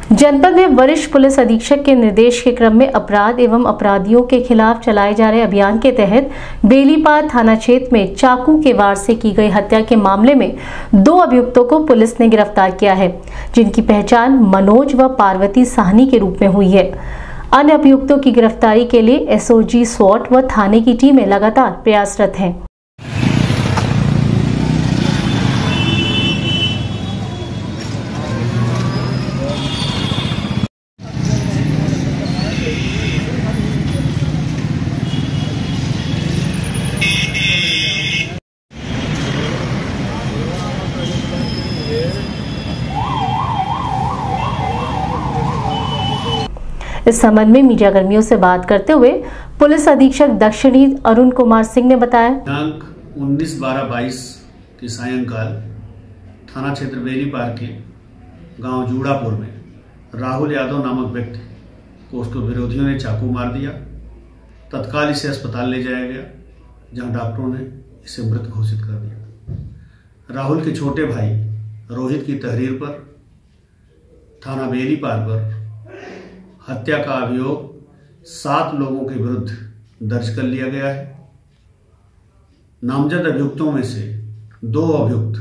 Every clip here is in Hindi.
जनपद में वरिष्ठ पुलिस अधीक्षक के निर्देश के क्रम में अपराध एवं अपराधियों के खिलाफ चलाए जा रहे अभियान के तहत बेलीपार थाना क्षेत्र में चाकू के वार से की गई हत्या के मामले में 2 अभियुक्तों को पुलिस ने गिरफ्तार किया है, जिनकी पहचान मनोज व पार्वती साहनी के रूप में हुई है। अन्य अभियुक्तों की गिरफ्तारी के लिए एसओजी स्वॉट व थाने की टीमें लगातार प्रयासरत हैं। इस संबंध में मीडिया कर्मियों से बात करते हुए पुलिस अधीक्षक दक्षिणी अरुण कुमार सिंह ने बताया, दिनांक 19/12/22 के सायंकाल थाना क्षेत्र बेलीपार के गांव जूड़ापुर में राहुल यादव नामक व्यक्ति को उसके विरोधियों ने चाकू मार दिया। तत्काल इसे अस्पताल ले जाया गया, जहां डॉक्टरों ने इसे मृत घोषित कर दिया। राहुल के छोटे भाई रोहित की तहरीर पर थाना बेलीपार पर हत्या का अभियोग 7 लोगों के विरुद्ध दर्ज कर लिया गया है। नामजद अभियुक्तों में से 2 अभियुक्त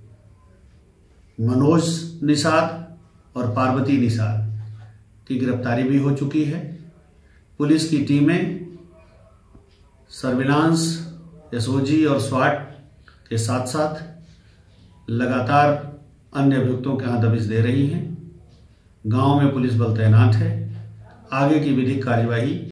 मनोज निषाद और पार्वती निषाद की गिरफ्तारी भी हो चुकी है। पुलिस की टीमें सर्विलांस, एसओजी और स्वाट के साथ साथ लगातार अन्य अभियुक्तों के हाथ दबिश दे रही हैं। गांव में पुलिस बल तैनात है। आगे की विधिक कार्यवाही